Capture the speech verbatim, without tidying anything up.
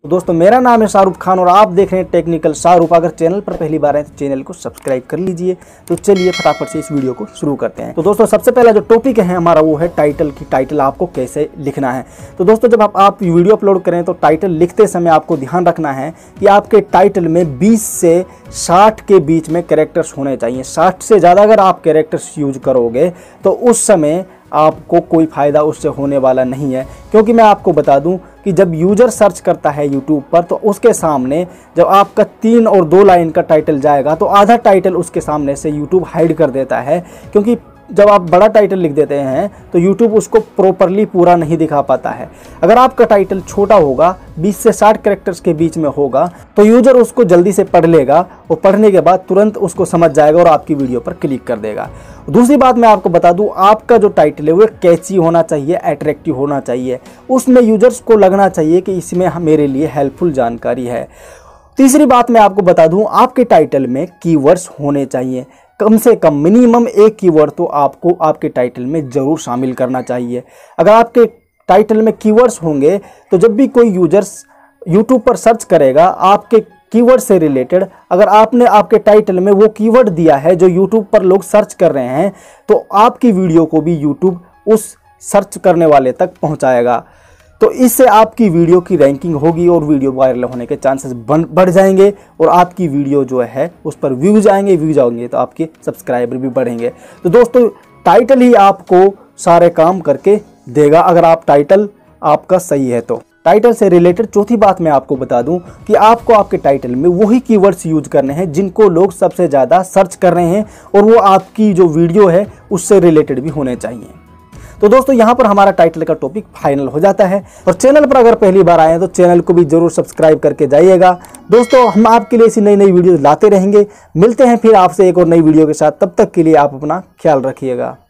दोस्तों मेरा नाम है शाहरुख खान और आप देख रहे हैं टेक्निकल शाहरुख। अगर चैनल पर पहली बार आए तो चैनल को सब्सक्राइब कर लीजिए। तो चलिए फटाफट से इस वीडियो को शुरू करते हैं। तो दोस्तों सबसे पहला जो टॉपिक है हमारा वो है टाइटल की। टाइटल आपको कैसे लिखना है। तो दोस्तों जब आप, आप वीडियो अपलोड करें तो टाइटल लिखते समय आपको ध्यान रखना है कि आपके टाइटल में बीस से साठ के बीच में कैरेक्टर्स होने चाहिए। साठ से ज़्यादा अगर आप कैरेक्टर्स यूज करोगे तो उस समय आपको कोई फ़ायदा उससे होने वाला नहीं है। क्योंकि मैं आपको बता दूं कि जब यूज़र सर्च करता है यूट्यूब पर तो उसके सामने जब आपका तीन और दो लाइन का टाइटल जाएगा तो आधा टाइटल उसके सामने से यूट्यूब हाइड कर देता है। क्योंकि जब आप बड़ा टाइटल लिख देते हैं तो यूट्यूब उसको प्रॉपरली पूरा नहीं दिखा पाता है। अगर आपका टाइटल छोटा होगा, बीस से साठ कैरेक्टर्स के बीच में होगा, तो यूज़र उसको जल्दी से पढ़ लेगा और पढ़ने के बाद तुरंत उसको समझ जाएगा और आपकी वीडियो पर क्लिक कर देगा। दूसरी बात मैं आपको बता दूं, आपका जो टाइटल है वो कैची होना चाहिए, अट्रैक्टिव होना चाहिए। उसमें यूजर्स को लगना चाहिए कि इसमें मेरे लिए हेल्पफुल जानकारी है। तीसरी बात मैं आपको बता दूं, आपके टाइटल में कीवर्ड्स होने चाहिए। कम से कम मिनिमम एक कीवर्ड तो आपको आपके टाइटल में ज़रूर शामिल करना चाहिए। अगर आपके टाइटल में कीवर्ड्स होंगे तो जब भी कोई यूजर्स यूट्यूब पर सर्च करेगा आपके कीवर्ड से रिलेटेड, अगर आपने आपके टाइटल में वो कीवर्ड दिया है जो यूट्यूब पर लोग सर्च कर रहे हैं, तो आपकी वीडियो को भी यूट्यूब उस सर्च करने वाले तक पहुंचाएगा। तो इससे आपकी वीडियो की रैंकिंग होगी और वीडियो वायरल होने के चांसेस बढ़ जाएंगे और आपकी वीडियो जो है उस पर व्यूज आएंगे। व्यूज आएंगे तो आपके सब्सक्राइबर भी बढ़ेंगे। तो दोस्तों टाइटल ही आपको सारे काम करके देगा अगर आप टाइटल आपका सही है तो। टाइटल से रिलेटेड चौथी बात मैं आपको बता दूं कि आपको आपके टाइटल में वही कीवर्ड्स यूज करने हैं जिनको लोग सबसे ज़्यादा सर्च कर रहे हैं और वो आपकी जो वीडियो है उससे रिलेटेड भी होने चाहिए। तो दोस्तों यहाँ पर हमारा टाइटल का टॉपिक फाइनल हो जाता है। और चैनल पर अगर पहली बार आए हैं तो चैनल को भी जरूर सब्सक्राइब करके जाइएगा। दोस्तों हम आपके लिए ऐसी नई नई वीडियो लाते रहेंगे। मिलते हैं फिर आपसे एक और नई वीडियो के साथ। तब तक के लिए आप अपना ख्याल रखिएगा।